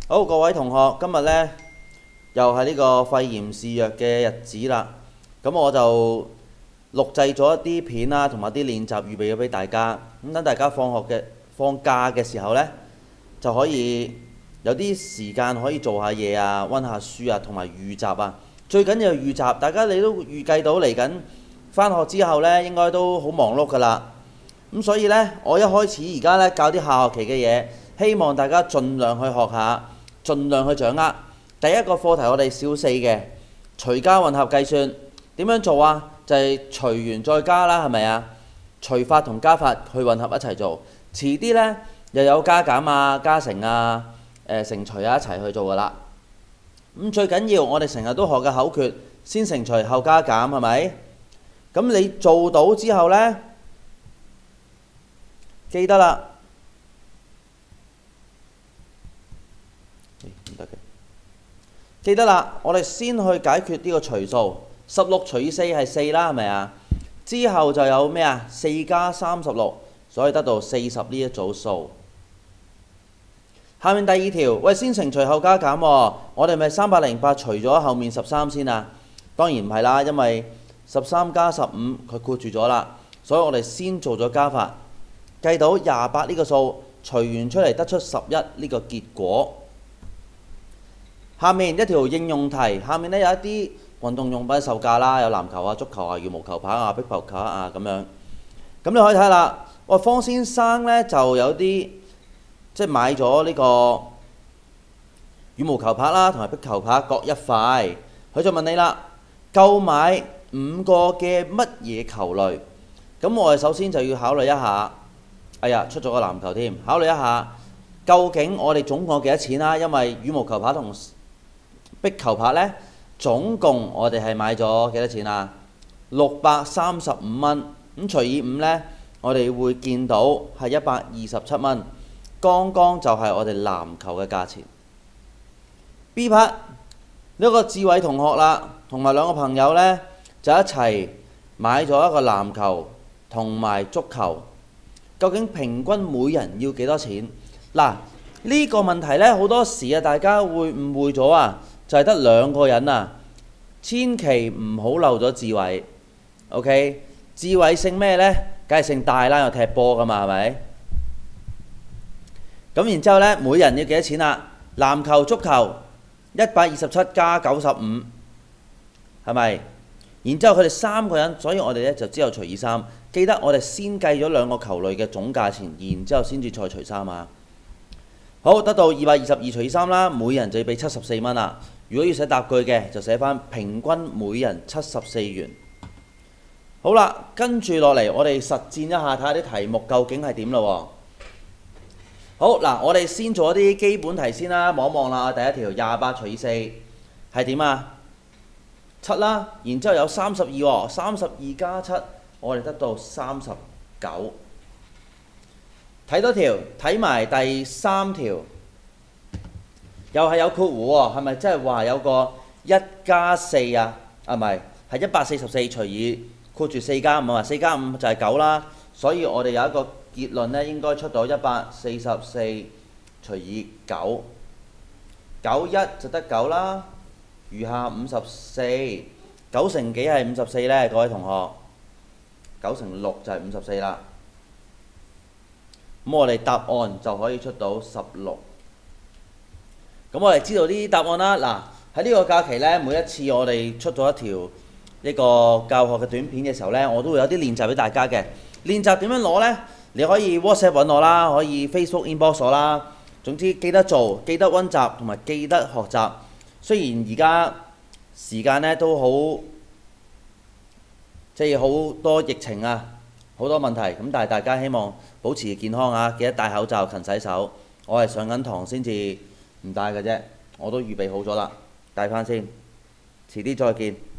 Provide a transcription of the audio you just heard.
好，各位同學，今日呢又係呢個肺炎肆虐嘅日子啦。咁我就錄製咗一啲片啦，同埋啲練習預備咗俾大家。咁等大家放假嘅時候呢，就可以有啲時間可以做下嘢啊，温下書啊，同埋預習啊。最緊要係預習，大家你都預計到嚟緊返學之後呢，應該都好忙碌㗎啦。咁所以呢，我一開始而家呢教啲下學期嘅嘢，希望大家盡量去學下，盡量去掌握。第一個課題我哋小四嘅除加混合計算點樣做啊？就係除完再加啦，係咪啊？除法同加法去混合一齊做。遲啲呢，又有加減啊、加乘啊、乘除啊一齊去做㗎啦。咁最緊要我哋成日都學嘅口訣，先乘除後加減，係咪？咁你做到之後呢，記得啦。記得啦，我哋先去解決呢個除數，16除以4係4啦，係咪啊？之後就有咩啊？4加36，所以得到40呢一組數。下面第二條，喂，先乘除後加減喎，我哋咪308除咗後面13先啊？當然唔係啦，因為13加15佢括住咗啦，所以我哋先做咗加法，計到28呢個數，除完出嚟得出11呢個結果。下面一條應用題，下面呢有一啲運動用品售價啦，有籃球啊、足球啊、羽毛球拍啊、壁球卡啊咁樣。咁你可以睇啦，喂，方先生呢就有啲即係買咗呢個羽毛球拍啦，同埋壁球拍各一塊。佢就問你啦，購買5個嘅乜嘢球類？咁我哋首先就要考慮一下，哎呀，出咗個籃球添，考慮一下究竟我哋總共幾多錢啦？因為羽毛球拍同壁球拍呢，總共我哋係買咗幾多錢啊？635蚊。咁除以5呢，我哋會見到係127蚊。剛剛就係我哋籃球嘅價錢。B part 呢個志偉同學啦，同埋2個朋友呢，就一齊買咗一個籃球同埋足球。究竟平均每人要幾多錢？嗱，呢個問題呢，好多時啊，大家會誤會咗啊，就係得2個人啊，千祈唔好漏咗志偉。OK， 志偉姓咩呢？梗係姓大啦，又踢波㗎嘛，係咪？咁然之後呢，每人要幾多錢啊？籃球、足球127加95，係咪？然之後佢哋3個人，所以我哋呢就只有除以3。記得我哋先計咗2個球類嘅總價錢，然之後先至再除3啊。好，得到222除以3啦，每人就要俾74蚊啦。如果要寫答句嘅，就寫返平均每人74元。好啦，跟住落嚟，我哋實戰一下，睇下啲題目究竟係點咯。好嗱，我哋先做一啲基本題先啦，望一望啦。第一條28除以4係點啊？7啦，然之後有32喎，32加7，我哋得到39。睇多條，睇埋第3條，又係有括弧喎，係咪即係話有個1加4啊？啊唔係，係144除以括住4加5啊，4加5就係9啦，所以我哋有一個結論呢，應該出到144除以9，91就得9啦，餘下54，9乘幾係54呢？各位同學，9乘6就係54啦。咁我哋答案就可以出到16。咁我哋知道啲答案啦。嗱，喺呢個假期呢，每一次我哋出咗一個教學嘅短片嘅時候呢，我都會有啲練習俾大家嘅。練習點樣攞呢？你可以 WhatsApp 揾我啦，可以 Facebook inbox 我啦。總之記得做，記得温習，同埋記得學習。雖然而家時間呢都好，即係好多疫情啊，好多問題。咁但係大家希望保持健康啊，記得戴口罩、勤洗手。我係上緊堂先至唔戴嘅啫，我都預備好咗啦，戴翻先。遲啲再見。